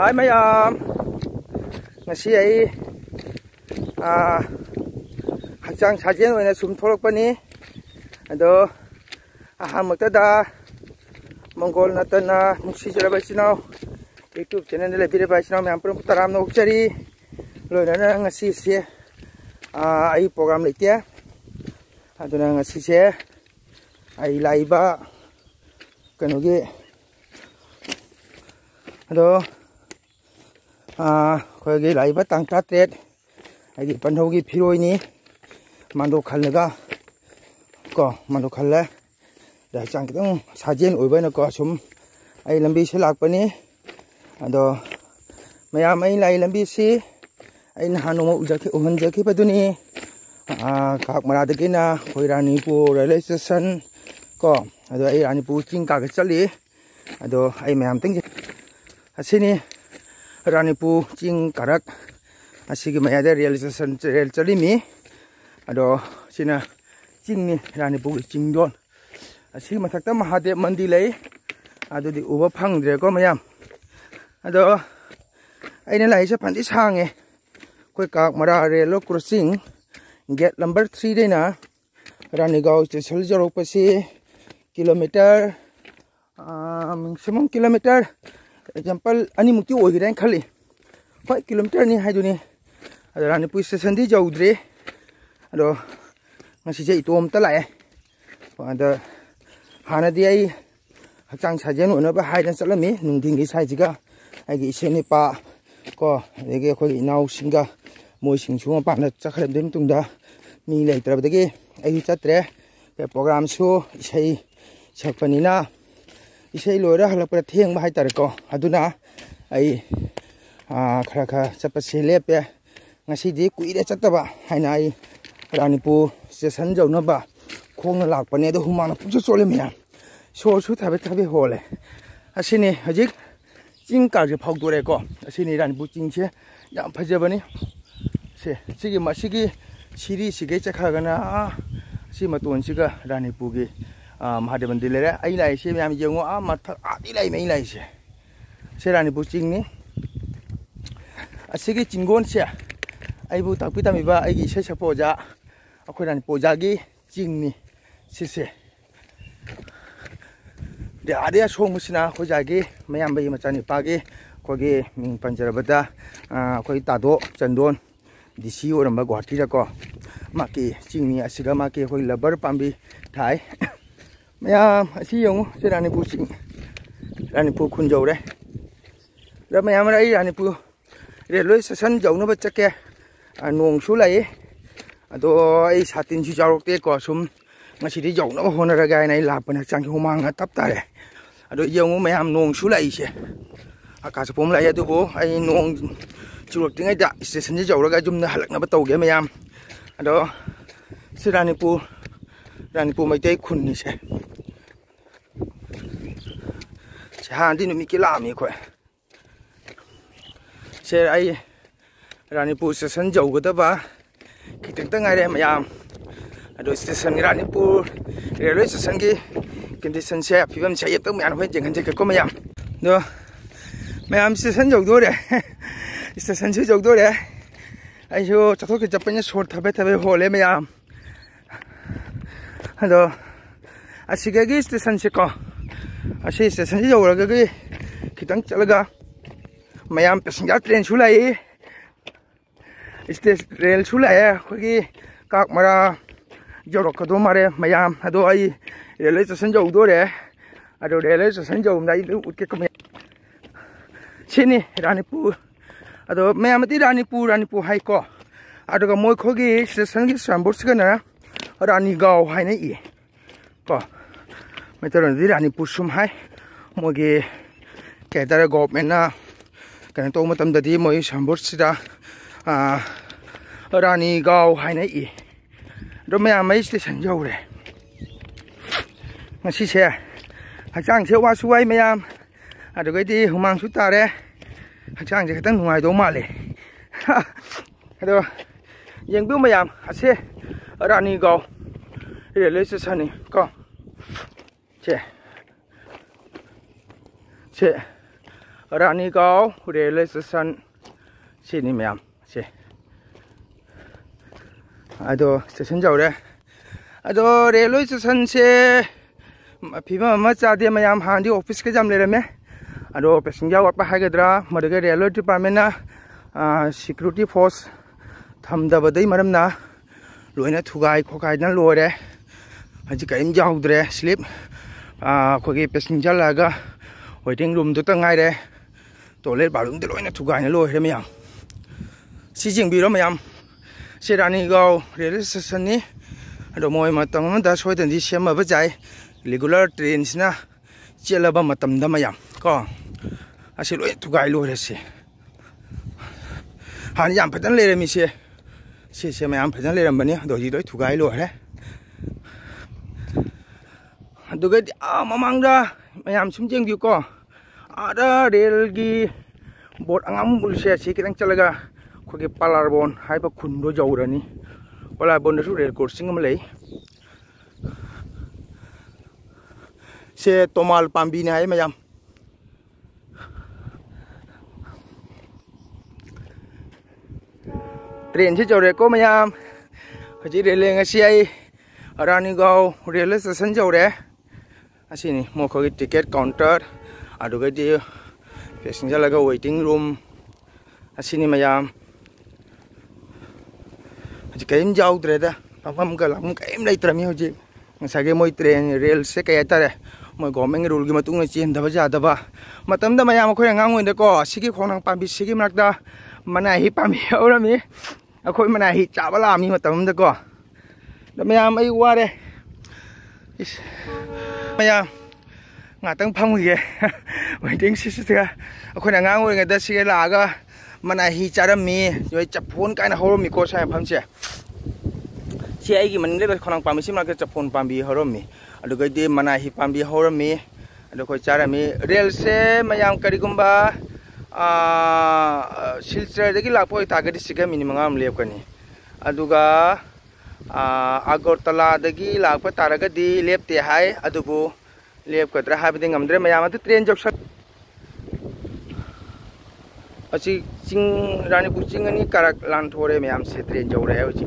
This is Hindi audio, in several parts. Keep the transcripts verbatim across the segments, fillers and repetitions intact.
Hai mayam ngasi ai a hakchang sajen oina sum tholokpani ado ahamaktada Mongol natana muksi jaraba chinaw YouTube channel le bire ba chinaw myam prum taram no ukchari loina ngasi se a ai program letia aduna ngasi se ai laiba kanoge ado a khoge laiba tangta tret ai panhogi phiroi ni mando khallaga ko mando khalla da chang kitang sajen oi bana ko sum ai lambi se lakpani ado mayam ai lai lambi si ai na hanu mo ujaki uhan jaki paduni a kak mara de kina khoirani pu railway station ko ado ai rani pu ching ka ga chali ado ai mayam ting asini rani pu ching karak asigi mayade railway station rail chali mi ado sina ching ni rani pu ching don asigi mathakta Mahadev Mandir lei adudi uba phangdre ko mayam ado aina lai se phandi sange koi kak mara rail crossing gate number three de na Ranigau station jorok pasi kilometer maximum kilometer example ani mukti oi gidan khali five kilometer ni haiduni ado Ranipur station di jaudre ado ngasi je itom ta lai ado hana di ai hakchang sajen ona ba haidan salami nungding gi sai jiga ai gi iseni pa ko ege khoi inau singa moi singchu pa na chakhrem dem tungda mi lei trabdagi ai chatre pe program su isei chakpanina isei loira halapra theng ba hai tar ko aduna ai a khara kha chapa sele pe ngasi di kuire chataba haina ai Ranipur station jauna ba khongna lakpane do humana puju chole miya so su thabe thabe hole asini hajik ching ka je phau dore ko asini Ranipur ching che yam phajabani se sigi masigi siri sige chakhagana si maton siga Ranipur gi Mahadev Mandir le ai lai se myam jengo a mathak adi lai mai lai se se Ranipur ching ni asigi chinggon se ai bu takpi tami ba ai gi se sapoja akhoi Ranipur ja gi ching ni se se de adia song musina khoja gi mayam bai machani pa gi khogi ming panjarabada khoi tado chandon dc oramba Guwahati ra ko maki chingni asiga maki khoi labar pambi thai mayam asi yong se Ranipur ching Ranipur khun jawre ra mayam ra ai Ranipur railway station jawna ba chake nong su lai ado ai satin ju jarok te ko sum ngasi di jawna hona ra gai nai lapana chang humang tap tare ado yong mayam nong su lai se akacha pom lai adu bo ai nong churok tingai da station ji jawra ga jumna halakna ba tawge mayam ado se Ranipur Ranipur mai te khun ni se se han di no mi kila mi ko se ai Ranipur station jawga da ba kitang ta ngai re mayam ado station Ranipur railway station gi condition se phibam se yep ta myam hoi jeng han je ko mayam do mayam station jawdo re station se jawdo re ai jo chathok ke japanya short thabe thabe hole mayam ado asiga gi station se ko asi station se jawra ga gi kitang chalaga mayam passenger train su lai station rail su lai khogi kak mara jorok kado mare mayam ado ai railway station jawdo re ado railway station jawm dai utke ko sini Ranipur ado mayam ti Ranipur Ranipur hai ko ado ga moi khogi station gi sambur sigana Ranigau hai na i ko meteron di Ranipur sum hai mogi kedara government na kan to matam da di moi sambur sida a Ranigau hai na i do mayam mai station jawre ngasi se hakchang se wa suwai mayam ado ga di humang su tare hakchang je khitang nungai do male ado yengbu mayam ase Ranigau railway station ni ko che che Ranigaon railway station सिनी मैम से अदो स्टेशन जाऊरे अदो रेलवे स्टेशन से फीम अमा चादे मैम हांदी ऑफिस के जाम लेरमे अदो पैसेंजर वापा हाइगद्रा मदगे रेलवे डिपार्टमेंट ना सिक्योरिटी फोर्स थमदबदै मरमना लोइना थुगाई खोखाइना लोरे हजि कइम जाउद्रे स्लिप खोगे पैसेंजर लागा वेटिंग रूम दुता ngaire टॉयलेट बाथरूम दे लोइना थुगाइना लोरे मैम सिजिंग बिरो मैम से रानीगांव रेलवे स्टेशन नि अदो मोय मतम दा सोइदन दि सेमबा जाय रेगुलर ट्रेन सिना चेलबा मतम दा मैम को असे लोइ थुगाइ लोरे से हान याम फदन लेरे मिसे से से मैम फदन लेरम बनी दो जी लोइ थुगाइ लोरे अदुगे आ ममांगदा मैम सुमजेंग बिउ को आदा रेल की बोर्ड अंगाम बुलसे से कितंग चलगा खोगे पालारबोन हाइबा खुंदो जाउरानी पालारबोन दसु रेल क्रॉसिंग अम लई से तोमाल पाम्बी ने हाय मैम ट्रेन से जाउरे को मैम हजि rail ngasi ai Ranigaon railway station जाउरे असिनी मोखोगे टिकट काउंटर अदुगे दि पैसेंजर लगा वेटिंग रूम असिनी मैम हजि कइम जाउद्रेदा पापम गलम कइम लेत्रमी हजि ngsaगे मोय ट्रेन रेल से कया तारे मोय गवर्नमेंट रूल की मतुंग चेन दबा जादबा मतमदा मैम अखोय अंगांग ओइदे को सिगी खोनांग पाम्बी सिगी मरकदा मनाहि पाम्बी औरमी अखोय मनाहि चाबला आमी मतमदा को मैम आई वारे मैम ngahtang phamge waiting sisga akhona ngang oi ngada sige laga manahi charami joi chapon kaina horomi ko sai phamse si ai gi manle ba khonang pamisi ma ka chapon pambi horomi adu gai de manahi pambi horomi adu ko charami rail se mayam kari gumba a silchar dagi lapoi tagadi siga minimum am lepkani aduga agartala dagi lakpa taraga di lepte hai adubu लेप कतरा हाबदे ngमद्रे मैम अत ट्रेन जक्सन अछि चिंग रानीपुर चिंग अनि करक लान थोरे मैम से ट्रेन जौरे अछि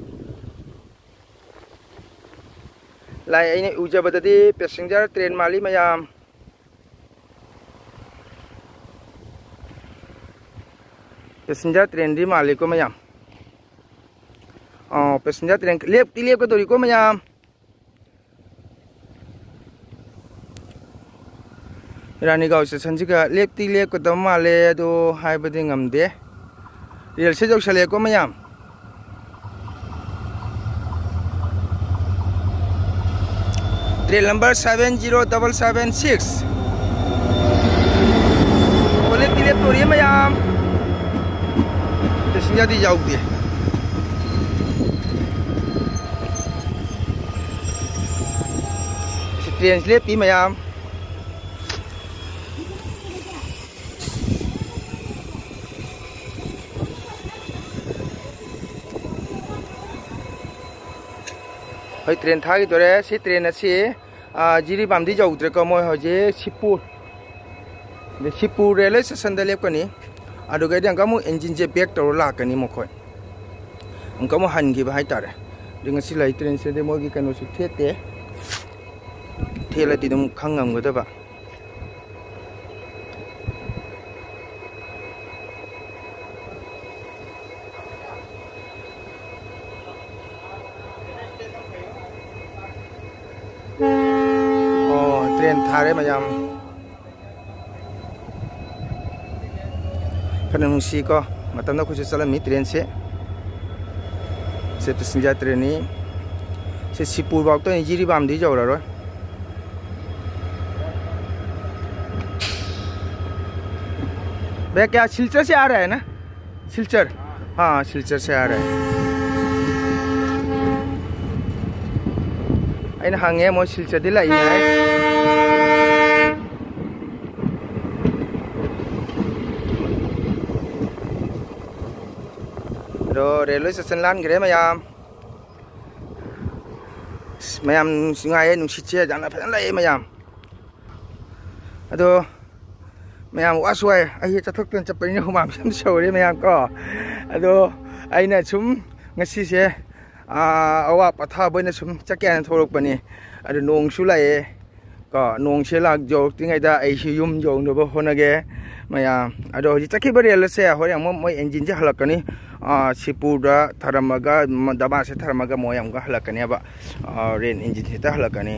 लाई आइने उजबददि पैसेंजर ट्रेन माली मैम पैसेंजर ट्रेन दी माली को मैम अ पैसेंजर ट्रेन लेप ति लेप को तोरी को मैम रानीगांव स्टेशन से लेप्ती लेप कदम माले दो हाइबदे ngमदे रेल से जौसले को मैम train number seven zero double seven six लेप्ती लेप तोरी मैम पैसेंजर दी जाउदे ट्रेन लेप्ती मैम ट्रेन थागी तोरे सी ट्रेन असी जिरी बामदी जाउद्रे को मोय हजे सिपुर दे सिपुर रेलवे स्टेशन दे लेपकनी अदुगे दे अंकामु इंजिन जे बैक तोर लाकनी मखोय अंकामु हनगी बहाय तारे दिंगसी लाई ट्रेन से दे मोगी कनो सु थेते थेलादि दम खंगमगदबा ट्रेन थारे मैम फनुसी को मतलब कुछ चलमी ट्रेन से से पैसेंजर ट्रेन से सिपुर बाग तो जिरी बामदी जाऊरा रो भैया क्या सिलचर से आ रहा है ना सिलचर हाँ सिलचर से आ रहा है अन हंगे मो सिलचर दी लाई रेलवे स्टेशन लान गरे मैम मैम सिंगाए नुसिचे जाना फजन लाए मैम अदो मैम वासुआई अही चथोक्तन चपनी हुमाम सम सौरे मैम को अदो अइना सुम ngasi se awa patha boina sum chakyan thorok pani adu nong su lai ko nong se lak jo tingai da ai si yum jo no bo honage maya ado ji chaki bari la se hore mo moi engine je halakani a sipura tharamaga daba se tharamaga moyam ga halakani ba rain engine se ta halakani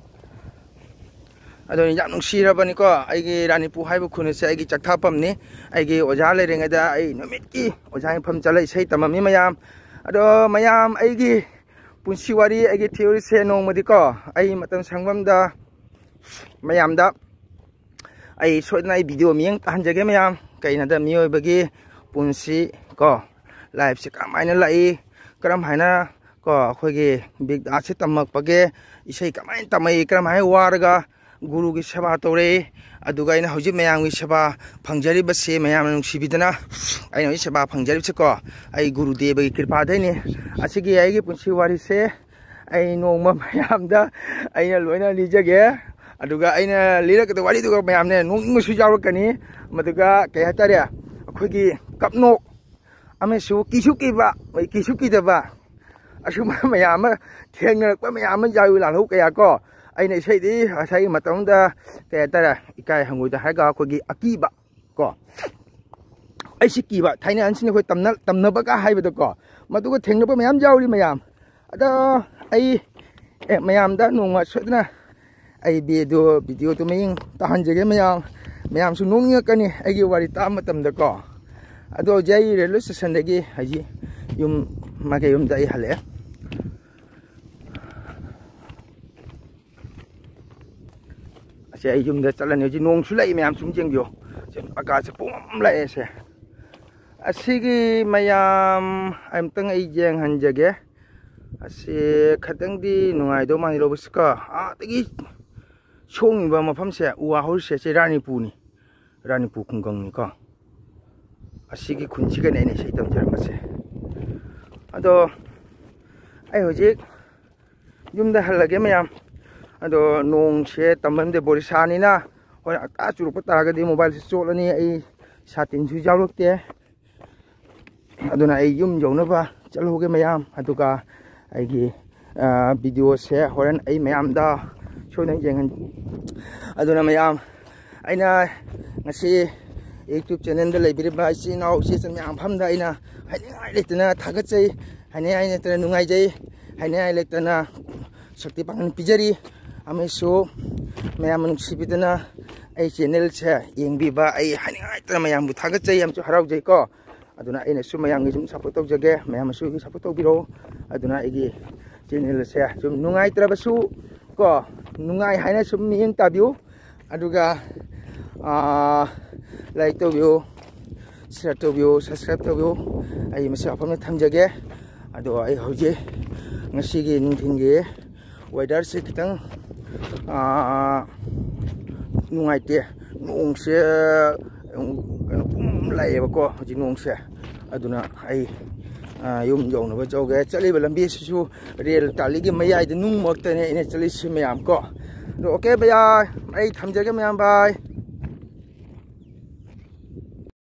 ado yam nong sira bani ko ai gi rani pu hai bu khune se ai gi chakha pam ni ai gi oja le renga da ai nomit ki oja pham chalai sei tamami mayam ado mayam ai gi punsi wari ai gi theory se nong madi ko ai matam sangwam da mayam da ai sodna ai video mieng tan jage mayam kaina da mioi bagi punsi ko live se kamaina lai karam haina ko khoi gi big da se tamak page isai kamain tamai karam hai warga guru ki seba tore aduga ina hoji mayam ki seba phangjari base mayam nung sibidana ai no seba phangjari se ko ai guru deva ki kripa dai ni asigi ai gi punsi wari se ai nongma mayam da aina loina lijage aduga aina lirak da wari duga mayam ne nong su jawrakani maduga kay hatare akhoi gi kapnok ame su kisu ki ba mai kisu ki da ba asu mayam thengnak ba mayam jawi la hu kaya ko aina sei di sai matong da kay tara ikai hangui da haga khoi gi akiba ko ai si ki ba thaina ansin khoi tamna tamna ba ka haiba da ko maduga thengna ba mayam jawri mayam ada ai mayam da nongma sodna ai video video to ming tahan jage mayam mayam su nong ngakani ai gi wari ta matam da ko ado jai railway station dagi haji yum mage yum da ai hale ai yum da chalan ji nong su lai mayam sum jeng yo chen aka se pum lai se asigi mayam am tang ai jeng han jage ase khatang di nungai do mani robuska a tagi chong ba mafam se uwa hol se se rani pu ni rani pu khunggang ni ko asigi khunchi ga nei nei sei tam jar ma se ado ai hoji yum da halage mayam ado nong se tamam de borisani na hoi ata churu pata ga di mobile se cholani ai satin su jawlok te aduna ai yum jona ba chaloge mayam aduga ai gi video se horan ai mayam da shonan jengan aduna mayam aina ngasi YouTube channel da laibiri ba si nau si san mayam pham da aina haini ai letna thagat chai haini ai ne tana nungai jai haini ai letna shakti pangan pijari ame so mayam nung sibidana ai channel se yengbi ba ai haini ai tana mayam bu thagat chai am chu harau jai ko aduna ina su mayam gi jum support tok jage mayam su gi support tok biro aduna igi channel se jum nungai tra ba su ko nungai haina sum mi interview aduga ah like to view share to view subscribe to view ai masa apam tham jage ado ai hoje ngasi gi nungthin gi weather se kitang ah nungai te nong se pum lai ba ko hoji nong se aduna ai yum jong na ba joge chali ba lambi su rel tali gi mayai de nung mok te ne ine chali si mayam ko okay baya ai tham jage mayam bye